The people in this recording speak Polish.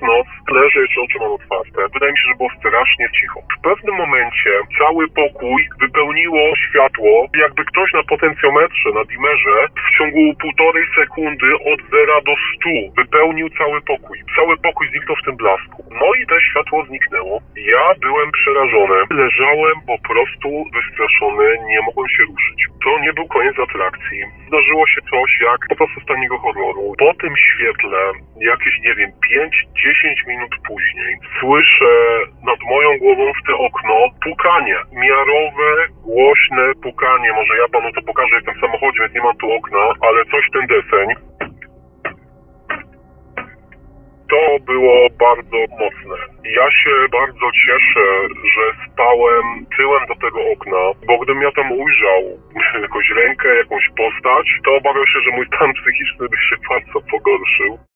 noc, leżę jeszcze oczy mam otwarte. Wydaje mi się, że było strasznie cicho. W pewnym momencie cały pokój wypełniło światło, jakby ktoś na potencjometrze, na dimerze w ciągu 1,5 sekundy od 0 do 100 wypełnił cały pokój. Cały pokój zniknął w tym blasku. No i te światło zniknęło. Ja byłem przerażony. Leżałem po prostu wystraszony, nie mogłem się ruszyć. To nie był koniec atrakcji. Zdarzyło się coś jak po prostu z taniego horroru. Po tym świetle, jakieś, nie wiem, 5-10 minut później, słyszę nad moją głową w te okno pukanie. Miarowe, głośne pukanie. Może ja panu to pokażę, jestem w samochodzie, więc nie mam tu okna, ale coś ten deseń. To było bardzo mocne. Ja się bardzo cieszę, że spałem tyłem do tego okna, bo gdybym ja tam ujrzał jakąś rękę, jakąś postać, to obawiam się, że mój stan psychiczny by się bardzo pogorszył.